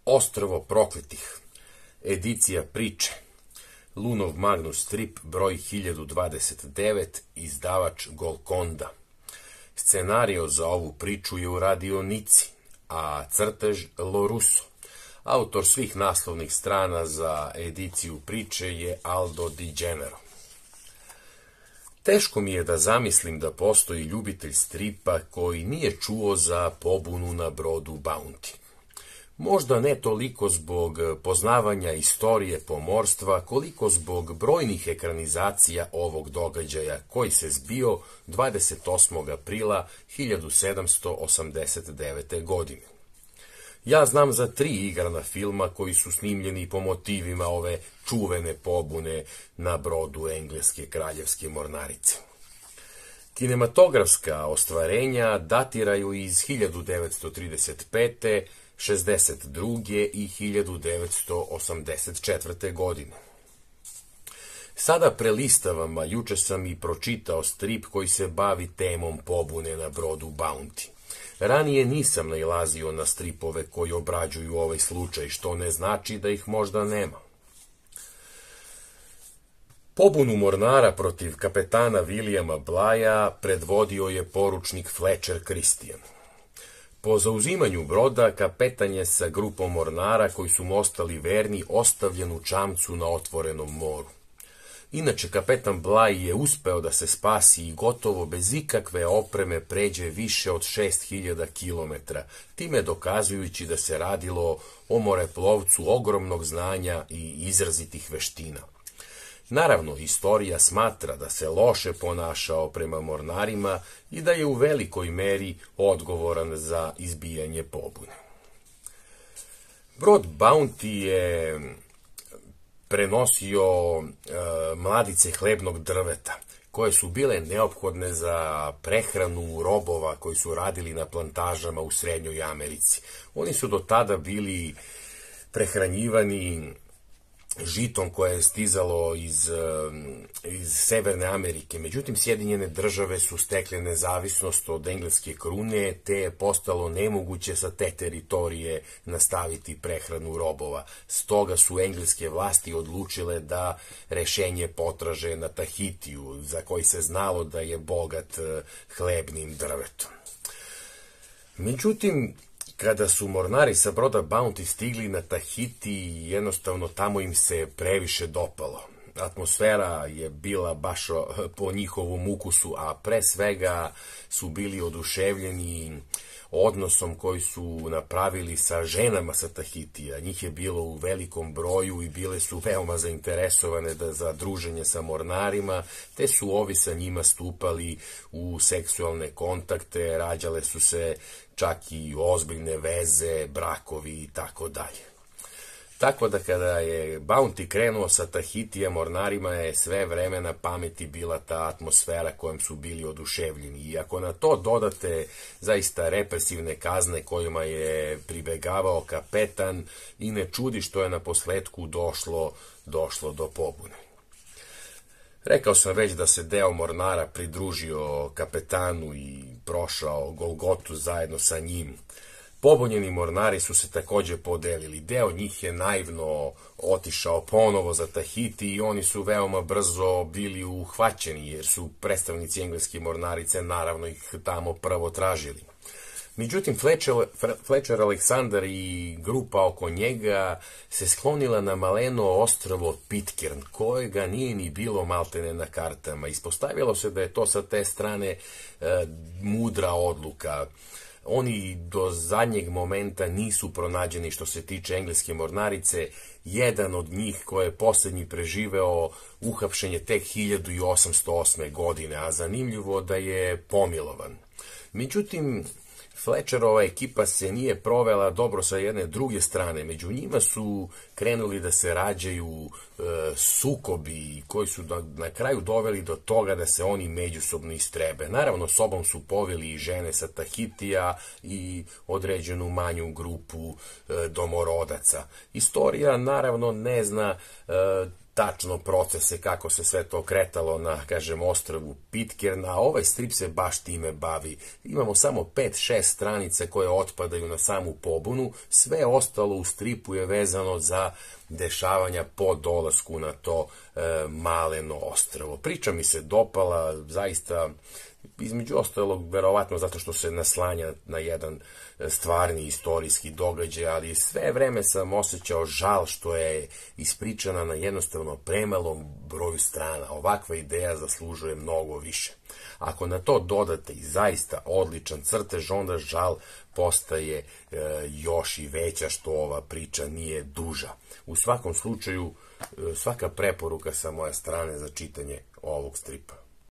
Ostrvo prokletih, edicija priče, Lunov Magnus strip, broj 1029, izdavač Golconda. Scenario za ovu priču je uradio Nici, a crtež Lorusso. Autor svih naslovnih strana za ediciju priče je Aldo Di Gennaro. Teško mi je da zamislim da postoji ljubitelj stripa koji nije čuo za pobunu na brodu Bounty. Možda ne toliko zbog poznavanja istorije pomorstva, koliko zbog brojnih ekranizacija ovog događaja koji se zbio 28. aprila 1789. godine. Ja znam za 3 igrana filma koji su snimljeni po motivima ove čuvene pobune na brodu engleske kraljevske mornarice. Kinematografska ostvarenja datiraju iz 1935. 62. i 1984. godine. Sada prelistavam, a juče sam i pročitao strip koji se bavi temom pobune na brodu Bounty. Ranije nisam nailazio na stripove koji obrađuju ovaj slučaj, što ne znači da ih možda nema. Pobunu mornara protiv kapetana Williama Blaya predvodio je poručnik Fletcher Christian. Po zauzimanju broda, kapetan je sa grupom mornara koji su mu ostali verni ostavljen u čamcu na otvorenom moru. Inače, kapetan Bligh je uspeo da se spasi i gotovo bez ikakve opreme pređe više od 6000 km, time dokazujući da se radilo o moreplovcu ogromnog znanja i izrazitih veština. Naravno, istorija smatra da se loše ponašao prema mornarima i da je u velikoj meri odgovoran za izbijanje pobune. Brod Bounty je prenosio mladice hlebnog drveta, koje su bile neophodne za prehranu robova koji su radili na plantažama u Srednjoj Americi. Oni su do tada bili prehranjivani žitom koje je stizalo iz Severne Amerike. Međutim, Sjedinjene države su stekle nezavisnost od engleske krune, te je postalo nemoguće sa te teritorije nastaviti prehranu robova. Stoga su engleske vlasti odlučile da rešenje potraže na Tahitiju, za koji se znalo da je bogat hlebnim drvetom. Međutim, kada su mornari sa broda Bounty stigli na Tahiti, jednostavno tamo im se previše dopalo. Atmosfera je bila baš po njihovom ukusu, a pre svega su bili oduševljeni odnosom koji su napravili sa ženama sa Tahitija. Njih je bilo u velikom broju i bile su veoma zainteresovane za druženje sa mornarima, te su ovi sa njima stupali u seksualne kontakte, rađale su se čak i ozbiljne veze, brakovi i tako dalje. Tako da kada je Bounty krenuo sa Tahitija, mornarima je sve vreme na pameti bila ta atmosfera kojom su bili oduševljeni. I ako na to dodate zaista represivne kazne kojima je pribegavao kapetan, i ne čudi što je na posledku došlo do pobune. Rekao sam već da se deo mornara pridružio kapetanu i prošao Golgotu zajedno sa njim. Pobunjeni mornari su se takođe podelili. Deo njih je naivno otišao ponovo za Tahiti i oni su veoma brzo bili uhvaćeni, jer su predstavnici engleske mornarice naravno ih tamo prvo tražili. Međutim, Fletcher Aleksandar i grupa oko njega se sklonila na maleno ostrvo Pitcairn, kojega nije ni bilo maltene na kartama. Ispostavilo se da je to sa te strane mudra odluka. Oni do zadnjeg momenta nisu pronađeni što se tiče engleske mornarice. Jedan od njih koji je posljednji preživeo uhapšen je tek 1808. godine, a zanimljivo da je pomilovan. Međutim, Fletcherova ekipa se nije provela dobro sa jedne druge strane. Među njima su krenuli da se rađaju sukobi koji su na kraju doveli do toga da se oni međusobno istrebe. Naravno, sobom su poveli i žene sa Tahitija i određenu manju grupu domorodaca. Istorija naravno ne zna tačno procese kako se sve to kretalo na, kažem, ostrvu Pitcairn, a ovaj strip se baš time bavi. Imamo samo 5-6 stranica koje otpadaju na samu pobunu, sve ostalo u stripu je vezano za dešavanja po dolasku na to maleno ostrvo. Priča mi se dopala, zaista, između ostalog, verovatno zato što se naslanja na jedan stvarni istorijski događaj, ali sve vreme sam osjećao žal što je ispričana na jednostavno premalom broju strana. Ovakva ideja zaslužuje mnogo više. Ako na to dodate i zaista odličan crtež, onda žal postaje još i veća što ova priča nije duža. U svakom slučaju, svaka preporuka sa moje strane za čitanje ovog stripa.